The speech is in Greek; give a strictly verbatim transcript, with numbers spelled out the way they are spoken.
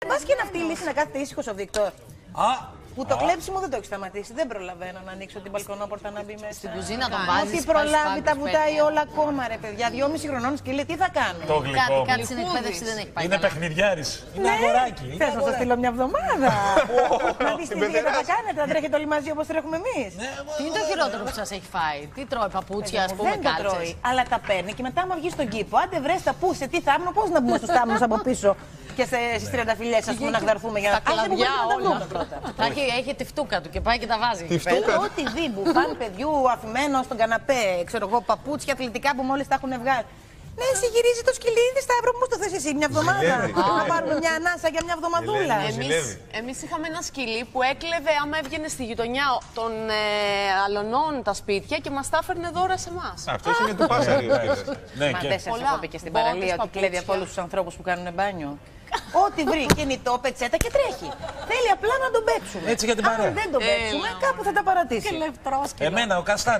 Πα και να αυτή η λύση να κάθεται ήσυχο ο Βίκτορ. Α! Που το κλέψιμο δεν το έχει σταματήσει. Δεν προλαβαίνω να ανοίξω την μπαλκονόπορτα να μπει μέσα. Στην κουζίνα τον βάζει. Ό,τι προλάβει τα βουτάει όλα ακόμα, ρε παιδιά. Δυόμιση χρονών σκυλί, τι θα κάνω. Το γλυκό. Κάτι, κάτι στην εκπαίδευση δεν έχει πάει. Είναι παιχνιδιάρης. Είναι αγοράκι. Θε να σα στείλω μια εβδομάδα. Να δει τι δίαιτα θα κάνετε, να τρέχετε όλοι μαζί όπω τρέχουμε εμεί. Τι είναι το χειρότερο που σα έχει φάει? Τι τρώει, παπούτσια, α πούμε, Δεν το τρώει, αλλά τα παίρνει και μετά, άμα βγει στον κήπο, άντε βρε τα πού, σε τι θάμνο, πώ να μπούμε στου θάμνου από πίσω και στι τριανταφυλιές, α πούμε, να γδαρθούμε για να τα κλαδιά όλα. πρώτα. Έχει τη φτούκα του και πάει και τα βάζει. Ό,τι δει, μπουφάν παιδιού αφημένο στον καναπέ, ξέρω εγώ, παπούτσια αθλητικά που μόλι τα έχουν βγάλει. Ναι, εσύ γυρίζει το σκυλί, είδε Σταύρο, πώ το θες εσύ, μια εβδομάδα. Να πάρουμε μια ανάσα για μια εβδομαδούλα. Εμείς είχαμε ένα σκυλί που έκλεβε άμα έβγαινε στη γειτονιά των ε, αλωνών τα σπίτια και μας τα έφερνε δώρα σε εμάς. Αυτό έχει με το πάσαρι. Μα δεν σας έχω πει και στην παραλία ότι κλέβει από όλους τους ανθρώπους που κάνουν μπάνιο. Ό,τι βρει, κινητό, πετσέτα και τρέχει. Θέλει απλά να τον παίξουμε. Έτσι για την παρέα. Αν δεν τον παίξουμε, κάπου θα τα παρατήσει. Εμένα ο Καστάρ.